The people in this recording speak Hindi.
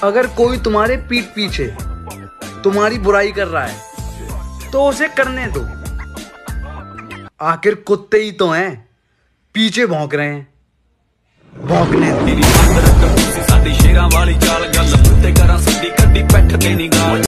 अगर कोई तुम्हारे पीठ पीछे तुम्हारी बुराई कर रहा है तो उसे करने दो। आखिर कुत्ते ही तो हैं, पीछे भौंक रहे हैं, भौंकने दो।